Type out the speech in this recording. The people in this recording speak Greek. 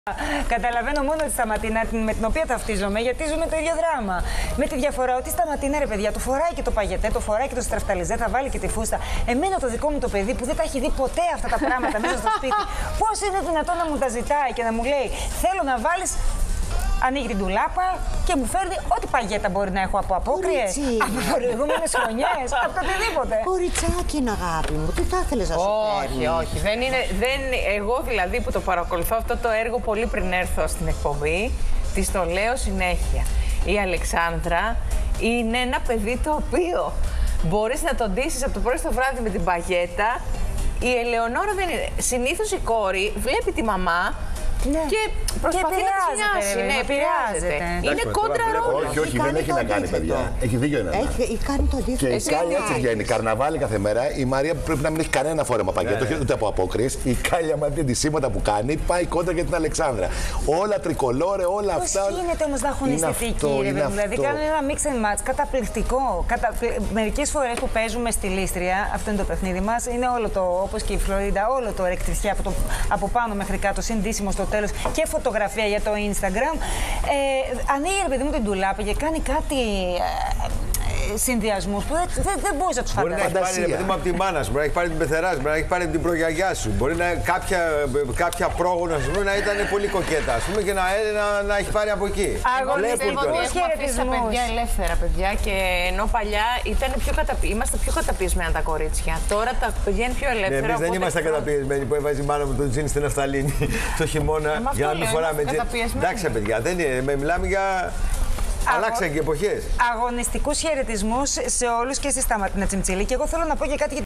Καταλαβαίνω μόνο τη Σταματίνα με την οποία ταυτίζομαι, γιατί ζούμε το ίδιο δράμα. Με τη διαφορά ότι η Σταματίνα, ρε παιδιά, το φοράει και το παγετέ, το φοράει και το στραφταλιζέ, θα βάλει και τη φούστα. Εμένα το δικό μου το παιδί που δεν τα έχει δει ποτέ αυτά τα πράγματα μέσα στο σπίτι, πώς είναι δυνατόν να μου τα ζητάει και να μου λέει: θέλω να βάλεις. Ανοίγει την τουλάπα και μου φέρνει ό,τι παγέτα μπορεί να έχω από απόκριες, από προηγούμενες χρονιές, από οτιδήποτε. Κοριτσάκι είναι, αγάπη μου, τι θα ήθελες να σου φέρνει? Όχι. Εγώ δηλαδή που το παρακολουθώ αυτό το έργο πολύ πριν έρθω στην εκπομπή, της το λέω συνέχεια. Η Αλεξάνδρα είναι ένα παιδί το οποίο μπορείς να τον ντύσεις από το πρωί στο βράδυ με την παγέτα. Η Ελεονόρα δεν είναι. Συνήθως η κόρη βλέπει τη μαμά. Ναι. Και προσπαθεί να τη νοιάσει. Ναι, επηρεάζεται. Είναι κόντρα ρόλο. Όχι, δεν έχει να κάνει, παιδιά. Έχει δίκιο είναι. Έχει κάνει το αντίθετο. Και η Κάλια έτσι βγαίνει. Καρναβάλι κάθε μέρα. Η Μαρία πρέπει να μην έχει κανένα φόρεμα παγέτο, ούτε από απόκριες. Η Κάλια με την σήματα που κάνει πάει κόντρα για την Αλεξάνδρα. Όλα τρικολόρε, όλα αυτά. Πώς γίνεται όμως να έχουν αισθητική, δηλαδή κάνουν ένα mix and match καταπληκτικό. Μερικές φορές που παίζουμε στη Λίστρια, αυτό είναι το παιχνίδι μας, είναι όλο το, όπως και η Φλωρίντα, όλο το ρεκτριφιά από πάνω μέχρι κάτω, συντήσιμο στο τέλος και φωτογραφία για το Instagram. Ανοίγει, ρε παιδί μου, την τουλάπα και κάνει κάτι συνδυασμούς που δεν μπορείς να τους φανταστείς. Μπορεί να έχει πάρει, ρε παιδί μου, από τη μάνα σου, μπορεί να έχει πάρει την πεθερά σου, μπορεί να έχει πάρει την προγιαγιά σου. Μπορεί να κάποια πρόγωνα σου να ήταν πολύ κοκέτα, ας πούμε, και να έχει πάρει από εκεί. Αγωνιστικούς χαιρετισμούς. Παιδιά ελεύθερα, παιδιά, και ενώ παλιά είμαστε πιο καταπιεσμένα τα κορίτσια. Τώρα τα παιδιά είναι πιο ελεύθερα. Εμείς δεν ήμασταν καταπιεσμένοι που έβαζε η μάνα μου το τζιν στην ναυταλίνη το χειμώνα για να μην φοράμε τζιν. Εντάξει, παιδιά, δεν είναι. Μιλάμε για. Αλλάξαν και εποχές. Αγωνιστικούς χαιρετισμούς σε όλους και στη Σταματίνα Τσιμτσίλη. Και εγώ θέλω να πω και κάτι.